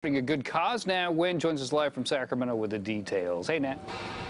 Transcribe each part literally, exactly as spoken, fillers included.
A good cause now. Wynn joins us live from Sacramento with the details. Hey, Nat.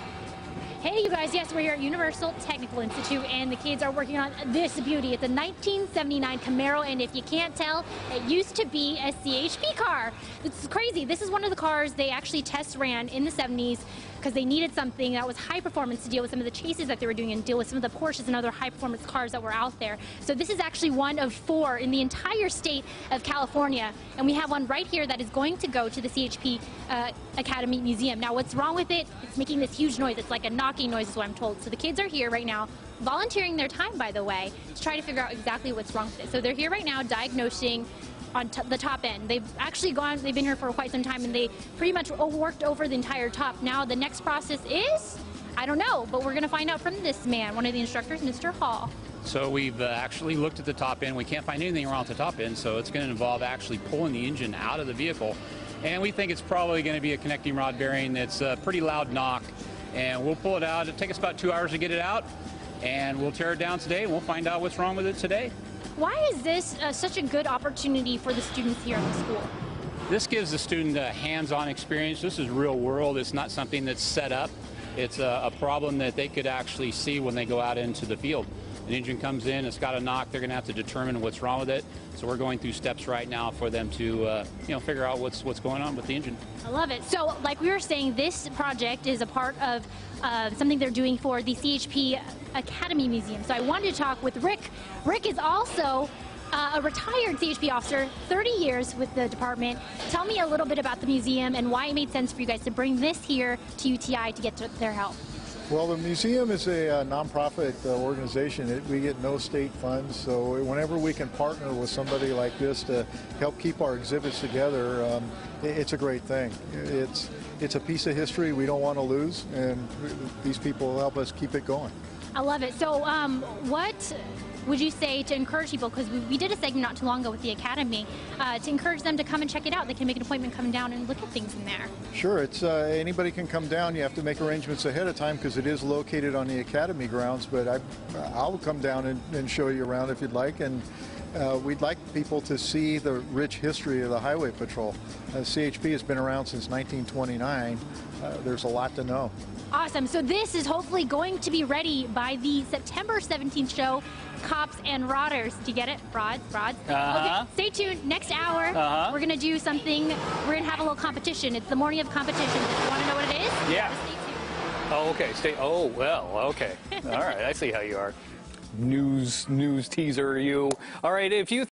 Hey, you guys. Yes, we're here at Universal Technical Institute, and the kids are working on this beauty. It's a nineteen seventy-nine Camaro, and if you can't tell, it used to be a C H P car. It's crazy. This is one of the cars they actually test ran in the seventies because they needed something that was high performance to deal with some of the chases that they were doing and deal with some of the Porsches and other high performance cars that were out there. So this is actually one of four in the entire state of California, and we have one right here that is going to go to the C H P uh, Academy Museum. Now, what's wrong with it? It's making this huge noise. It's like a knocking noise is what I'm told. So the kids are here right now, volunteering their time, by the way, to try to figure out exactly what's wrong with it. So they're here right now diagnosing on t the top end. They've actually gone, they've been here for quite some time, and they pretty much worked over the entire top. Now the next process is, I don't know, but we're going to find out from this man, one of the instructors, Mister Hall. So we've uh, actually looked at the top end. We can't find anything wrong with the top end, so it's going to involve actually pulling the engine out of the vehicle. And we think it's probably going to be a connecting rod bearing that's a pretty loud knock. And we'll pull it out. It'll take us about two hours to get it out, and we'll tear it down today, and we'll find out what's wrong with it today. Why is this uh, such a good opportunity for the students here at the school? This gives the student a hands-on experience. This is real world. It's not something that's set up. It's a, a problem that they could actually see when they go out into the field. An engine comes in, it's got a knock, they're going to have to determine what's wrong with it. So we're going through steps right now for them to uh, you know, figure out what's, what's going on with the engine. I love it. So like we were saying, this project is a part of uh, something they're doing for the C H P Academy Museum. So I wanted to talk with Rick. Rick is also uh, a retired C H P officer, thirty years with the department. Tell me a little bit about the museum and why it made sense for you guys to bring this here to U T I to get to their help. Well, the museum is a uh, nonprofit uh, organization. It, we get no state funds, so whenever we can partner with somebody like this to help keep our exhibits together, um, it, it's a great thing. It's, it's a piece of history we don't want to lose, and these people help us keep it going. I love it. So um, what would you say to encourage people, because we, we did a segment not too long ago with the Academy, uh, to encourage them to come and check it out? They can make an appointment, come down and look at things in there. Sure, it's uh, anybody can come down. You have to make arrangements ahead of time because it is located on the Academy grounds, but I, I'll come down and, and show you around if you'd like. And uh, we'd like people to see the rich history of the Highway Patrol. Uh, C H P has been around since nineteen twenty-nine. Uh, there's a lot to know. Awesome. So this is hopefully going to be ready by the September seventeenth show, Cops and Rodders. Do you get it? Rods, rods. Uh-huh. Okay, stay tuned. Next hour, uh-huh. we're going to do something. We're going to have a little competition. It's the morning of competition. If you want to know what it is, Yeah. stay tuned. Oh, okay. Stay. Oh, well, okay. All right. I see how you are. News, news teaser, you. All right. If you